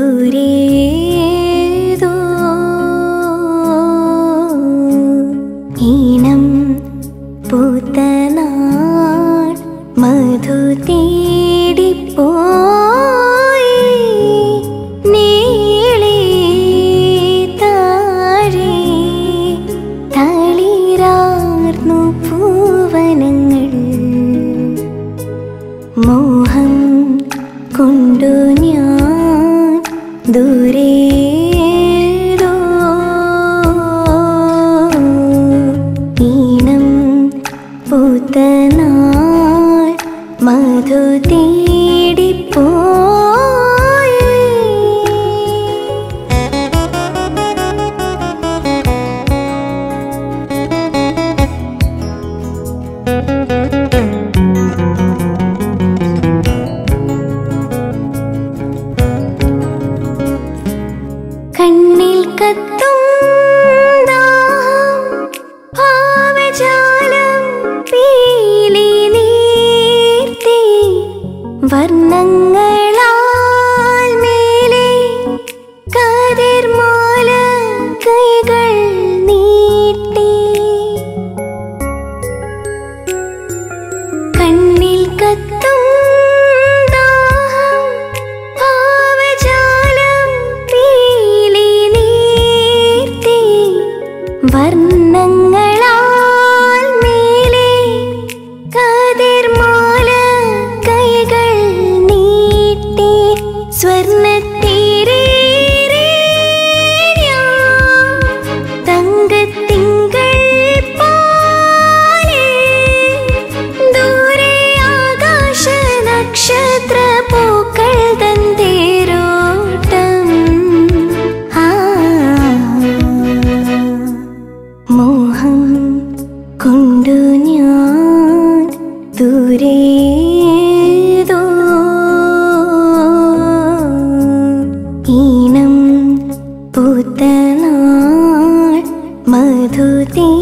ദൂരേതോ ഈണം പൂത്തനാൾ മധു തേടിപ്പോയി നീളെ താഴെ തളിരാർന്നു പൂവനങ്ങൾ മോഹം കൊണ്ടു ഞാൻ ദൂരേതോ ഈണം പൂത്തനാൾ മധു തേടിപ്പോയി കണ്ണിൽ കത്തും ദാഹം ഭാവജാലം പീലി നീർത്തി വർണ്ണങ്ങളാൽ മേലെ കതിർമാല കൈകൾ നീട്ടി കണ്ണിൽ കത്തും വർണ്ണങ്ങളാൽ മേലെ കതിർമാല കൈകൾ നീട്ടി സ്വർണ്ണത്തീരേ തങ്കത്തിങ്കൾ പോലെ ദൂരെ ആകാശ നക്ഷത്ര പൂക്കൾ തന്തേരോട്ടം മോഹം കൊണ്ടു ഞാൻ ദൂരേതോ ഈണം പൂത്തനാൾ മധു